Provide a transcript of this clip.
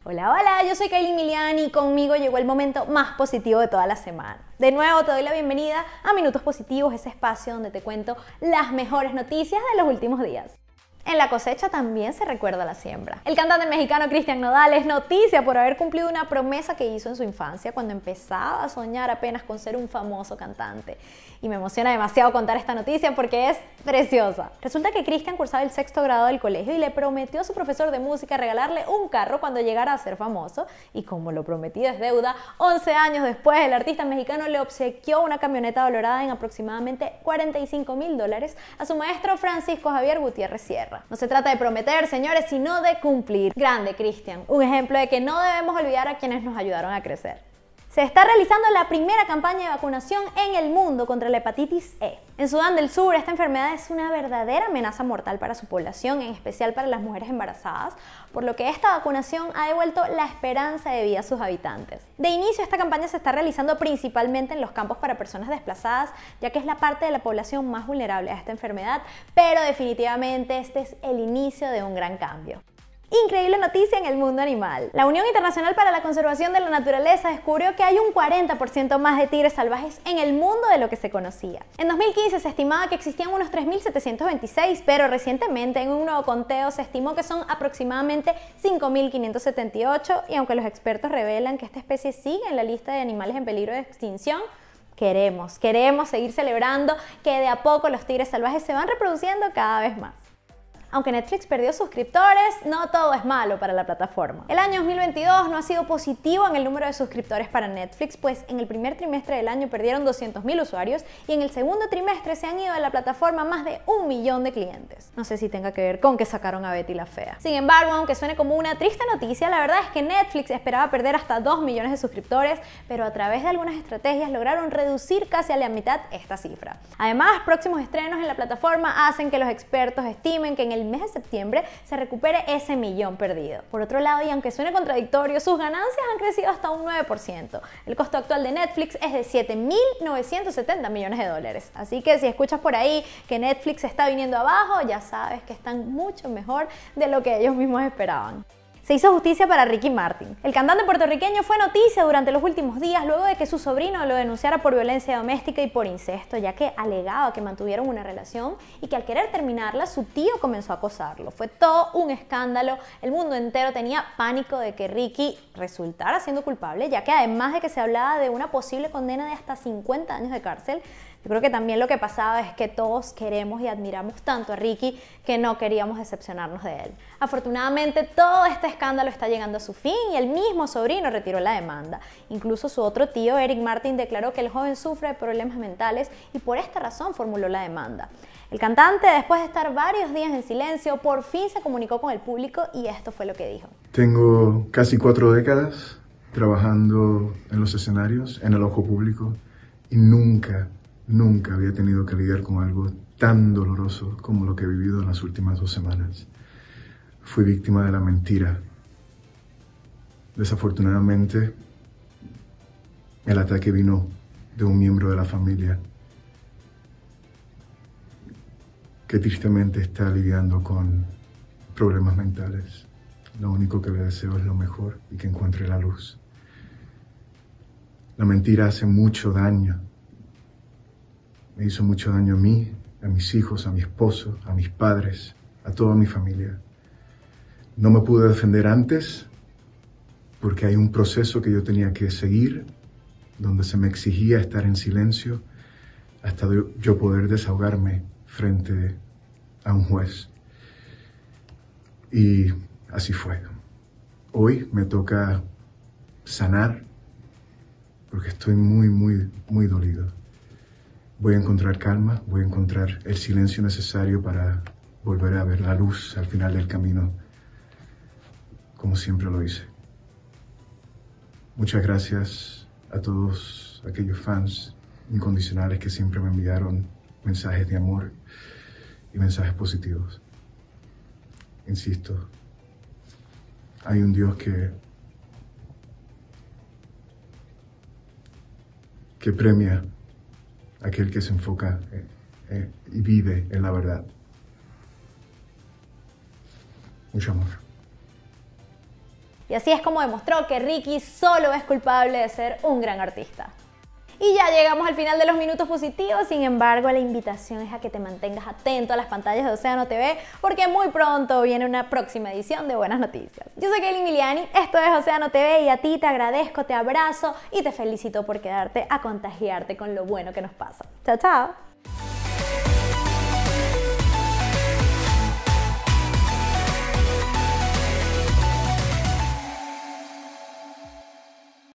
Hola, hola, yo soy Kylie Milian y conmigo llegó el momento más positivo de toda la semana. De nuevo te doy la bienvenida a Minutos Positivos, ese espacio donde te cuento las mejores noticias de los últimos días. En la cosecha también se recuerda la siembra. El cantante mexicano Cristian Nodal es noticia por haber cumplido una promesa que hizo en su infancia cuando empezaba a soñar apenas con ser un famoso cantante. Y me emociona demasiado contar esta noticia porque es preciosa. Resulta que Cristian cursaba el 6º grado del colegio y le prometió a su profesor de música regalarle un carro cuando llegara a ser famoso. Y como lo prometido es deuda, 11 años después el artista mexicano le obsequió una camioneta valorada en aproximadamente $45,000 a su maestro Francisco Javier Gutiérrez Sierra. No se trata de prometer, señores, sino de cumplir. Grande Cristian, un ejemplo de que no debemos olvidar a quienes nos ayudaron a crecer. Se está realizando la primera campaña de vacunación en el mundo contra la hepatitis E. En Sudán del Sur, esta enfermedad es una verdadera amenaza mortal para su población, en especial para las mujeres embarazadas, por lo que esta vacunación ha devuelto la esperanza de vida a sus habitantes. De inicio, esta campaña se está realizando principalmente en los campos para personas desplazadas, ya que es la parte de la población más vulnerable a esta enfermedad, pero definitivamente este es el inicio de un gran cambio. Increíble noticia en el mundo animal. La Unión Internacional para la Conservación de la Naturaleza descubrió que hay un 40% más de tigres salvajes en el mundo de lo que se conocía. En 2015 se estimaba que existían unos 3.726, pero recientemente en un nuevo conteo se estimó que son aproximadamente 5.578 y aunque los expertos revelan que esta especie sigue en la lista de animales en peligro de extinción, queremos seguir celebrando que de a poco los tigres salvajes se van reproduciendo cada vez más. Aunque Netflix perdió suscriptores, no todo es malo para la plataforma. El año 2022 no ha sido positivo en el número de suscriptores para Netflix, pues en el primer trimestre del año perdieron 200,000 usuarios y en el segundo trimestre se han ido de la plataforma más de 1 millón de clientes. No sé si tenga que ver con que sacaron a Betty la Fea. Sin embargo, aunque suene como una triste noticia, la verdad es que Netflix esperaba perder hasta 2 millones de suscriptores, pero a través de algunas estrategias lograron reducir casi a la mitad esta cifra. Además, próximos estrenos en la plataforma hacen que los expertos estimen que en el mes de septiembre se recupere ese millón perdido. Por otro lado, y aunque suene contradictorio, sus ganancias han crecido hasta un 9%. El costo actual de Netflix es de $7.970 millones. Así que si escuchas por ahí que Netflix está viniendo abajo, ya sabes que están mucho mejor de lo que ellos mismos esperaban. Se hizo justicia para Ricky Martin. El cantante puertorriqueño fue noticia durante los últimos días luego de que su sobrino lo denunciara por violencia doméstica y por incesto, ya que alegaba que mantuvieron una relación y que al querer terminarla su tío comenzó a acosarlo. Fue todo un escándalo, el mundo entero tenía pánico de que Ricky resultara siendo culpable, ya que además de que se hablaba de una posible condena de hasta 50 años de cárcel, yo creo que también lo que pasaba es que todos queremos y admiramos tanto a Ricky que no queríamos decepcionarnos de él. Afortunadamente todo este escándalo está llegando a su fin y el mismo sobrino retiró la demanda. Incluso su otro tío, Eric Martin, declaró que el joven sufre de problemas mentales y por esta razón formuló la demanda. El cantante, después de estar varios días en silencio, por fin se comunicó con el público y esto fue lo que dijo. Tengo casi 4 décadas trabajando en los escenarios, en el ojo público y nunca había tenido que lidiar con algo tan doloroso como lo que he vivido en las últimas 2 semanas. Fui víctima de la mentira. Desafortunadamente, el ataque vino de un miembro de la familia que tristemente está lidiando con problemas mentales. Lo único que le deseo es lo mejor y que encuentre la luz. La mentira hace mucho daño. Me hizo mucho daño a mí, a mis hijos, a mi esposo, a mis padres, a toda mi familia. No me pude defender antes porque hay un proceso que yo tenía que seguir, donde se me exigía estar en silencio hasta yo poder desahogarme frente a un juez. Y así fue. Hoy me toca sanar porque estoy muy dolido. Voy a encontrar calma, voy a encontrar el silencio necesario para volver a ver la luz al final del camino, como siempre lo hice. Muchas gracias a todos aquellos fans incondicionales que siempre me enviaron mensajes de amor y mensajes positivos. Insisto, hay un Dios que premia a aquel que se enfoca y vive en la verdad. Mucho amor. Y así es como demostró que Ricky solo es culpable de ser un gran artista. Y ya llegamos al final de los minutos positivos, sin embargo la invitación es a que te mantengas atento a las pantallas de Océano TV porque muy pronto viene una próxima edición de Buenas Noticias. Yo soy Kelly Miliani, esto es Océano TV y a ti te agradezco, te abrazo y te felicito por quedarte a contagiarte con lo bueno que nos pasa. Chao, chao.